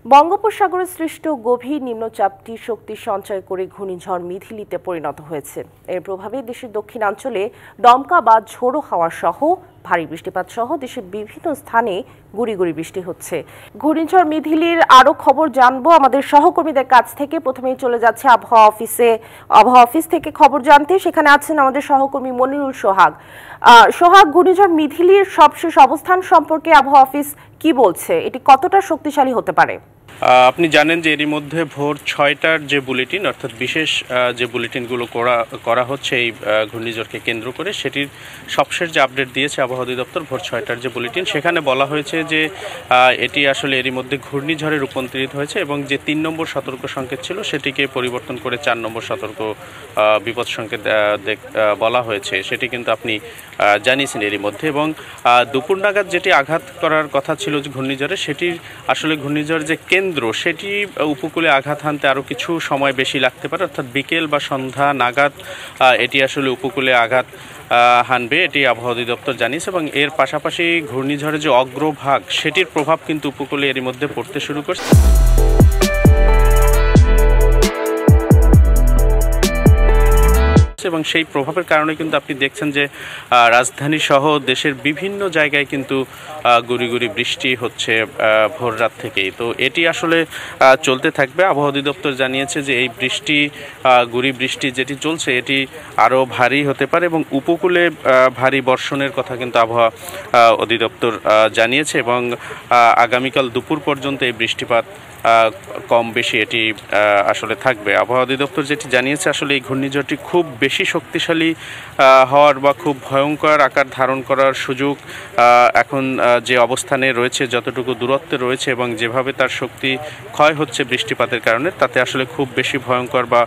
বঙ্গোপসাগরে সৃষ্ট গভীর নিম্নচাপটি শক্তি সঞ্চয় করে ঘূর্ণিঝড় মিথিলিতে পরিণত হয়েছে। এর প্রভাবে দেশের দক্ষিণাঞ্চলে দমকা বা ঝোড়ো হাওয়া সহ ভারী বৃষ্টিপাত সহ দেশের বিভিন্ন স্থানে গুঁড়ি গুঁড়ি বৃষ্টি হচ্ছে। ঘূর্ণিঝড় মিথিলির আরো খবর জানবো আমাদের সহকর্মীদের কাছ থেকে। প্রথমেই চলে যাচ্ছে আবহাওয়া অফিস থেকে খবর জানতে। সেখানে আছেন আমাদের সহকর্মী মনিরুল সোহাগ। ঘূর্ণিঝড় মিথিলির সবশেষ অবস্থান সম্পর্কে আবহাওয়া অফিস কি বলছে? এটি কতটা শক্তিশালী হতে পারে? আপনি জানেন যে এরই মধ্যে ভোর 6টার যে বুলেটিন অর্থাৎ বিশেষ যে বুলেটিনগুলো করা হচ্ছে এই ঘূর্ণিঝড়কে কেন্দ্র করে, সেটির সবশেষ যে আপডেট দিয়েছে আবহাওয়া অধিদপ্তর ভোর 6টার যে বুলেটিন, সেখানে বলা হয়েছে যে এটি আসলে এরই মধ্যে ঘূর্ণিঝড়ে রূপান্তরিত হয়েছে এবং যে 3 নম্বর সতর্ক সংকেত ছিল সেটিকে পরিবর্তন করে 4 নম্বর সতর্ক বিপদ সংকেত বলা হয়েছে। সেটি কিন্তু আপনি জানিয়েছেন এরই মধ্যে। এবং দুপুর নাগাদ যেটি আঘাত করার কথা ছিল যে ঘূর্ণিঝড়ে, সেটির আসলে ঘূর্ণিঝড় যে কেন্দ্র সেটি উপকূলে আঘাত হানতে আরও কিছু সময় বেশি লাগতে পারে, অর্থাৎ বিকেল বা সন্ধ্যা নাগাদ এটি আসলে উপকূলে আঘাত হানবে, এটি আবহাওয়া অধিদপ্তর জানিয়েছে। এবং এর পাশাপাশি ঘূর্ণিঝড়ের যে অগ্রভাগ সেটির প্রভাব কিন্তু উপকূলে এরই মধ্যে পড়তে শুরু করছে। এবং সেই প্রভাবের কারণে কিন্তু আপনি দেখছেন যে রাজধানী সহ দেশের বিভিন্ন জায়গায় কিন্তু গুঁড়ি গুঁড়ি বৃষ্টি হচ্ছে ভোর রাত থেকেই। তো এটি আসলে চলতে থাকবে। আবহাওয়া অধিদপ্তর জানিয়েছে যে এই গুঁড়ি বৃষ্টি যেটি চলছে এটি আরও ভারী হতে পারে এবং উপকূলে ভারী বর্ষণের কথা কিন্তু আবহাওয়া অধিদপ্তর জানিয়েছে। এবং আগামীকাল দুপুর পর্যন্ত এই বৃষ্টিপাত কম বেশি এটি আসলে থাকবে। আবহাওয়া অধিদপ্তর যেটি জানিয়েছে, আসলে এই ঘূর্ণিঝড়টি খুব বেশি শক্তিশালী হওয়ার বা খুব ভয়ঙ্কর আকার ধারণ করার সুযোগ এখন যে অবস্থানে রয়েছে, যতটুকু দূরত্বে রয়েছে এবং যেভাবে তার শক্তি ক্ষয় হচ্ছে বৃষ্টিপাতের কারণে, তাতে আসলে খুব বেশি ভয়ঙ্কর বা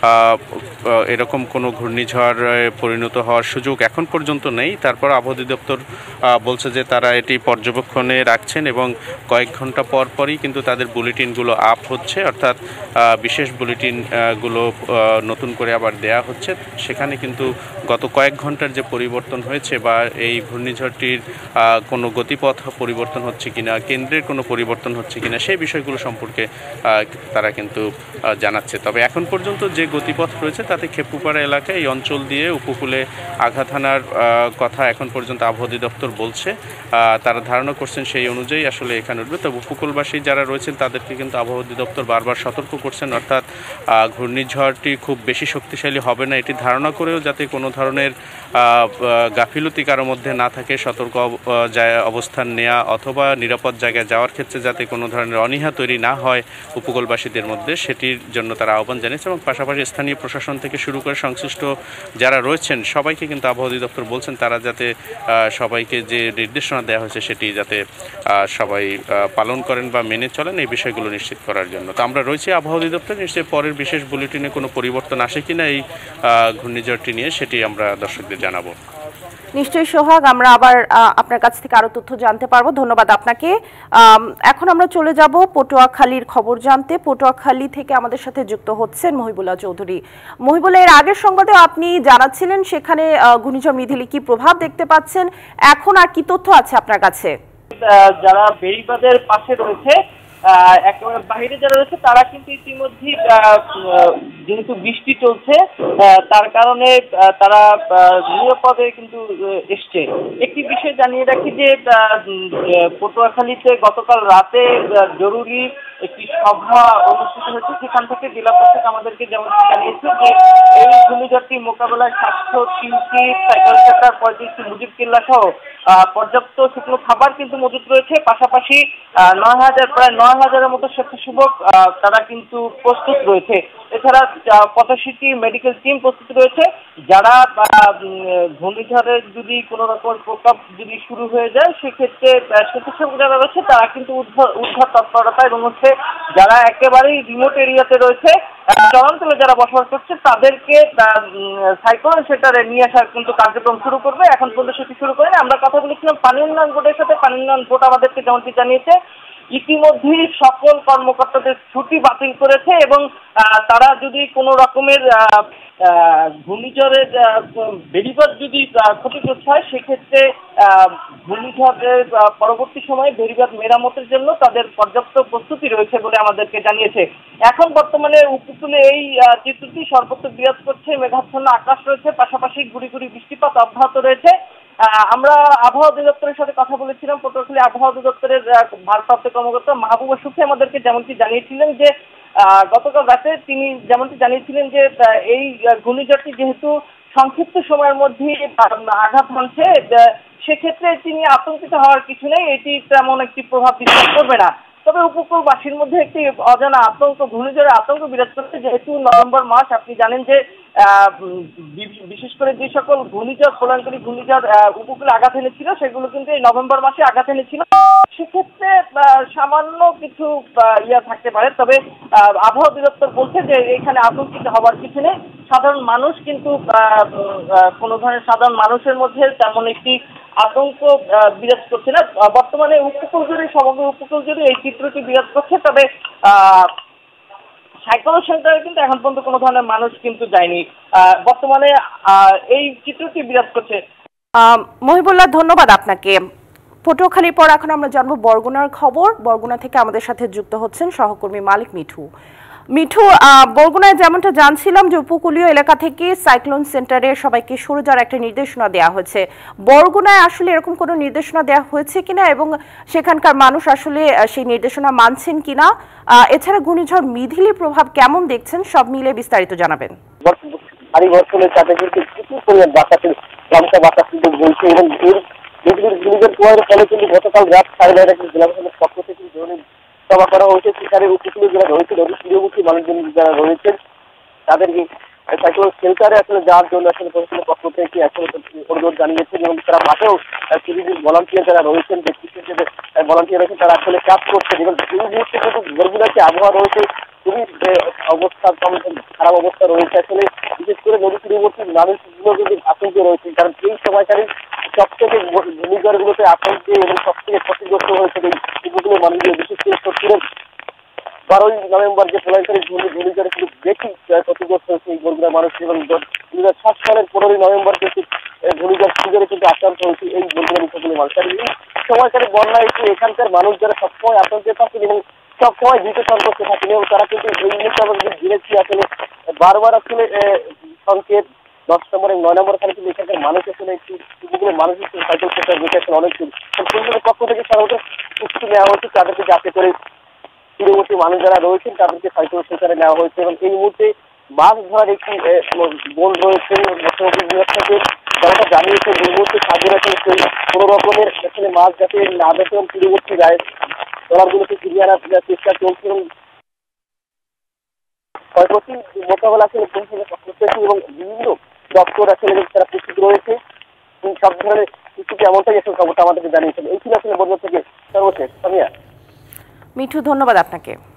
এরকম কোনো ঘূর্ণিঝড় পরিণত হওয়ার সুযোগ এখন পর্যন্ত নেই। তারপর আবহাওয়া অধিদপ্তর বলছে যে তারা এটি পর্যবেক্ষণে রাখছেন এবং কয়েক ঘন্টা পরই কিন্তু তাদের বুলেটিনগুলো আপ হচ্ছে, অর্থাৎ বিশেষ বুলেটিনগুলো নতুন করে আবার দেয়া হচ্ছে। সেখানে কিন্তু গত কয়েক ঘন্টার যে পরিবর্তন হয়েছে বা এই ঘূর্ণিঝড়টির কোনো গতিপথ পরিবর্তন হচ্ছে কিনা, কেন্দ্রের কোনো পরিবর্তন হচ্ছে কিনা, সেই বিষয়গুলো সম্পর্কে তারা কিন্তু জানাচ্ছে। তবে এখন পর্যন্ত যে গতিপথ রয়েছে তাতে খেপুপাড়া এলাকায় এই অঞ্চল দিয়ে উপকূলে আঘাত হানার কথা এখন পর্যন্ত আবহাওয়া অধিদপ্তর বলছে। তারা ধারণা করছেন সেই অনুযায়ী আসলে এখানে উঠবে। তবে উপকূলবাসী যারা রয়েছেন তাদেরকে কিন্তু আবহাওয়া অধিদপ্তর বারবার সতর্ক করছেন, অর্থাৎ ঘূর্ণিঝড়টি খুব বেশি শক্তিশালী হবে না এটি ধারণা করেও যাতে কোনো ধরনের গাফিলতি কারোর মধ্যে না থাকে, সতর্ক অবস্থান নেওয়া অথবা নিরাপদ জায়গায় যাওয়ার ক্ষেত্রে যাতে কোনো ধরনের অনীহা তৈরি না হয় উপকূলবাসীদের মধ্যে, সেটির জন্য তারা আহ্বান জানিয়েছে। এবং পাশাপাশি স্থানীয় প্রশাসন থেকে শুরু করে সংশ্লিষ্ট যারা রয়েছেন সবাইকে কিন্তু আবহাওয়া অধিদপ্তর বলছেন তারা যাতে সবাইকে যে নির্দেশনা দেওয়া হয়েছে সেটি যাতে সবাই পালন করেন বা মেনে চলেন, এই বিষয়গুলো নিশ্চিত করার জন্য। তো আমরা রয়েছি আবহাওয়া অধিদপ্তর, নিশ্চয়ই পরের বিশেষ বুলেটিনে কোনো পরিবর্তন আসে কিনা এই ঘূর্ণিঝড়টি নিয়ে সেটি আমরা দর্শকদের জানাবো। নিশ্চয়ই সোহাগ, আমরা আবার আপনার কাছ থেকে আরো তথ্য জানতে পারবো। ধন্যবাদ আপনাকে। এখন আমরা চলে যাব পটুয়াখালীর খবর জানতে। পটুয়াখালী থেকে আমাদের সাথে যুক্ত হচ্ছেন মহিবুল্লাহ চৌধুরী। মহিবুল্লাহ, এর আগের সংবাদে আপনি জানাচ্ছিলেন সেখানে ঘূর্ণিঝড় মিথিলি কি প্রভাব দেখতে পাচ্ছেন, এখন আর কি তথ্য আছে আপনার কাছে? যারা বেড়িবাঁধের পাশে রয়েছে, একেবারে বাইরে যারা রয়েছে তারা কিন্তু ইতিমধ্যেই যেহেতু বৃষ্টি চলছে তার কারণে তারা নিরাপদে কিন্তু এসছে। একটি বিষয় জানিয়ে রাখি যে পটুয়াখালীতে গতকাল রাতে জরুরি একটি সভা অনুষ্ঠিত হয়েছে, সেখান থেকে জেলা প্রশাসক আমাদেরকে যেমন জানিয়েছে যে এই ঘূর্ণিঝড়টি মোকাবেলায় 703টি সাইকেল সেন্টার, 35টি মুজিব কেল্লা সহ পর্যাপ্ত শুকনো খাবার কিন্তু মজুত রয়েছে। পাশাপাশি প্রায় 9,000-এর মতো স্বেচ্ছাসেবক তারা কিন্তু প্রস্তুত রয়েছে। এছাড়া 85টি মেডিকেল টিম প্রস্তুত রয়েছে, যারা ঘূর্ণিঝড়ের যদি কোনো রকম প্রকোপ যদি শুরু হয়ে যায় সেক্ষেত্রে স্বেচ্ছাসেবক যারা রয়েছে তারা কিন্তু উদ্ধার তৎপরতা এবং যারা একেবারেই রিমোট এরিয়াতে রয়েছে, চরাঞ্চলে যারা বসবাস করছে তাদেরকে সাইক্লোন শেল্টারে নিয়ে আসার কিন্তু কার্যক্রম শুরু করবে। এখন পর্যন্ত সেটি শুরু করেনি। আমরা কথা বলেছিলাম পানি উন্নয়ন বোর্ডের সাথে। পানি উন্নয়ন বোর্ড আমাদেরকে যেমনটি জানিয়েছে ইতিমধ্যেই সকল কর্মকর্তাদের ছুটি বাতিল করেছে এবং তারা যদি কোনো রকমের ঘূর্ণিঝড়ের বেড়িবাঁধ যদি ক্ষতিগ্রস্ত হয় সেক্ষেত্রে ঘূর্ণিঝড়ের পরবর্তী সময়ে বেড়িবাঁধ মেরামতের জন্য তাদের পর্যাপ্ত প্রস্তুতি রয়েছে বলে আমাদেরকে জানিয়েছে। এখন বর্তমানে উপকূলে এই চিত্রটি সর্বত্র বিরাজ করছে, মেঘাচ্ছন্ন আকাশ রয়েছে, পাশাপাশি গুড়ি গুড়ি বৃষ্টিপাত অব্যাহত রয়েছে। আমরা আবহাওয়া অধিদপ্তরের সাথে কথা বলেছিলাম। পটুয়াখালী আবহাওয়া অধিদপ্তরের ভারপ্রাপ্ত কর্মকর্তা মাহবুবা সুফি আমাদেরকে যেমনটি জানিয়েছিলেন যে গতকাল রাতে তিনি যেমনটি জানিয়েছিলেন যে এই ঘূর্ণিঝড়টি যেহেতু সংক্ষিপ্ত সময়ের মধ্যে আঘাত হানছে, সেক্ষেত্রে তিনি আতঙ্কিত হওয়ার কিছু নেই, এটি তেমন একটি প্রভাব বিস্তার করবে না। তবে উপকূলবাসীর মধ্যে একটি অজানা আতঙ্ক, ঘূর্ণিঝড়ের আতঙ্ক বিরাজ করছে। যেহেতু নভেম্বর মাস, আপনি জানেন যে বিশেষ করে যে সকল ঘূর্ণিঝড়, প্রলয়ঙ্করী ঘূর্ণিঝড় উপকূলে আঘাত এনেছিল, সেগুলো কিন্তু এই নভেম্বর মাসে আঘাত এনেছিল। সেক্ষেত্রে সামান্য কিছু থাকতে পারে। তবে আবহাওয়া অধিদপ্তর বলছে যে এখানে আতঙ্কিত হওয়ার কিছু নেই। সাধারণ মানুষ কিন্তু কোনো ধরনের সাধারণ মানুষের মধ্যে তেমন একটি আতঙ্ক বিরাজ করছে না। বর্তমানে উপকূল জুড়ে, সমগ্র উপকূল জুড়ে এই চিত্রটি বিরাজ করছে। তবে সাইক্লোন সেন্টারে কিন্তু এখন পর্যন্ত কোনো ধরনের মানুষ কিন্তু যায়নি। বর্তমানে এই চিত্রটি বিরাজ করছে। মহিবুল্লাহ, ধন্যবাদ আপনাকে। পটুয়াখালীর পর এখন আমরা জানবো বরগুনার খবর। বরগুনা থেকে আমাদের সাথে যুক্ত হচ্ছেন সহকর্মী মালিক মিঠু। বরগুনায় যেমনটা জানছিলাম যে উপকূলীয় এলাকা থেকে সাইক্লোন সেন্টারে সবাইকে সরে যাওয়ার একটা নির্দেশনা দেওয়া হয়েছে। বরগুনায় আসলে এরকম কোনো নির্দেশনা দেওয়া হয়েছে কিনা এবং সেখানকার মানুষ আসলে সেই নির্দেশনা মানছেন কিনা, এছাড়া ঘূর্ণিঝড় মিথিলির প্রভাব কেমন দেখছেন, সব মিলে বিস্তারিত জানাবেন। ভারী বর্ষণের সাথে কিন্তু প্রচুর পরিমাণ বাতাসের লঙ্কা বাতাস কিন্তু বইছে এবং ঘূর্ণিঝড় প্রভাবের ফলে কিন্তু গতকাল রাত 9:30 জেলা প্রশাসনের পক্ষ থেকে ধরনের সভা করা হয়েছে। সেখানে উপকূলীয় যারা রয়েছে, নদী তীরবর্তী মানুষজন যারা রয়েছেন, তাদেরকে সাইক্লোন শেল্টারে আসলে যাওয়ার জন্য আসলে প্রশাসনের পক্ষ থেকে আসলে অনুরোধ জানিয়েছেন এবং তারা মাঠেও সিভিল ভলান্টিয়ার যারা রয়েছেন, ব্যক্তিদের যে ভলান্টিয়ার রয়েছেন, তারা আসলে কাজ করছেন। এবং এই মুহূর্তে কিন্তু বরগুনাতে আবহাওয়া রয়েছে খুবই অবস্থা, খারাপ অবস্থা রয়েছে। আসলে বিশেষ করে নদী তীরবর্তী মানুষগুলো কিন্তু আতঙ্কে রয়েছে, কারণ এই সময়কালীন সব থেকে ঘূর্ণিঝড়গুলোতে আতঙ্কে এবং সব থেকে ক্ষতিগ্রস্ত হয়েছে এই উপকূলের মানুষগুলো। বিশেষ করে 12ই নভেম্বর যে প্রলয়ঙ্করী ঘূর্ণিঝড়ে কিন্তু বেশি ক্ষতিগ্রস্ত হয়েছে এই বরগুনার মানুষ। এবং 2007 সালের 15ই নভেম্বর কিন্তু ঘূর্ণিঝড় সুন্দরে কিন্তু আক্রান্ত হয়েছে এই বরগুনার উপকূলের মানুষ। আর এই সময়কালীন বন্যায় এখানকার মানুষ যারা সবসময় আতঙ্কে থাকেন এবং সবসময় ভীত সন্ত্রস্ত থাকেন এবং তারা কিন্তু এই মুহূর্তে আমরা ঘিরেছি আসলে বারবার আসলে সংকেত 10 নম্বর এবং 9 নম্বর খানে কিন্তু এখানকার মানুষ আসলে একটু উপকূলের মানুষ সাইকেল সেন্টার বসে আসলে অনেক পরিষদের পক্ষ থেকে সর্বত প্রস্তুতি নেওয়া হয়েছে তাদেরকে, যাতে করে তীরবর্তী মানুষ যারা রয়েছেন তাদেরকে সাইকেল সেন্টারে নেওয়া হয়েছে। এবং এই মুহূর্তে মাছ ধরার একটি বোন রয়েছে মৎস্যমন্ত্রী বিভাগ থেকে, যেমনটা জানিয়েছে এই মুহূর্তে সাগরে সেই কোনো রকমের এখানে মাছ যাতে না দেখে এবং তীরবর্তী গায়ে ট্রলারগুলোকে ফিরিয়ে আনার চেষ্টা চলছে এবং ক্ষয়ক্ষতি মোকাবেলা আসলে পরিষদের পক্ষ থেকে এবং বিভিন্ন দপ্তর আসলে তারা প্রস্তুত রয়েছে। সব ধরনের প্রস্তুতি এমনটাই আসলে খবরটা আমাদেরকে জানিয়েছেন। এই ছিল আসলে বরগুনা থেকে সর্বশেষ। সামিয়া। মিঠু, ধন্যবাদ আপনাকে।